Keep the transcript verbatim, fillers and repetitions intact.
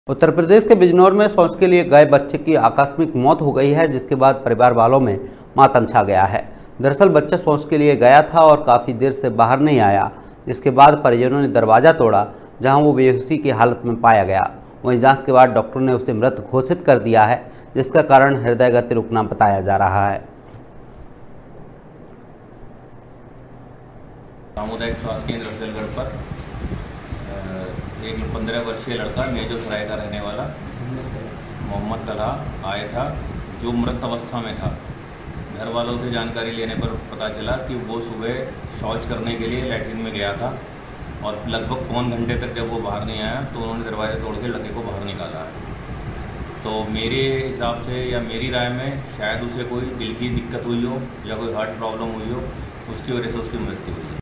उत्तर प्रदेश के बिजनौर में शौच के लिए गए बच्चे की आकस्मिक मौत हो गई है, जिसके बाद परिवार वालों में मातम छा गया है। दरअसल बच्चा शौच के लिए गया था और काफ़ी देर से बाहर नहीं आया, जिसके बाद परिजनों ने दरवाज़ा तोड़ा, जहां वो बेहोशी की हालत में पाया गया। वहीं जांच के बाद डॉक्टरों ने उसे मृत घोषित कर दिया है, जिसका कारण हृदय गति रुकना बताया जा रहा है। सामुदायिक स्वास्थ्य केंद्र अफजलगढ़ पर एक पंद्रह वर्षीय लड़का मेजो सराय का रहने वाला मोहम्मद तलहा आया था, जो मृत अवस्था में था। घर वालों से जानकारी लेने पर पता चला कि वो सुबह शौच करने के लिए लैट्रिन में गया था और लगभग पौन घंटे तक जब वो बाहर नहीं आया तो उन्होंने दरवाजे तोड़ के लड़के को बाहर निकाला। तो मेरे हिसाब से या मेरी राय में शायद उसे कोई दिल की दिक्कत हुई हो या कोई हार्ट प्रॉब्लम हुई हो, उसकी वजह से उसकी मृत्यु हुई है।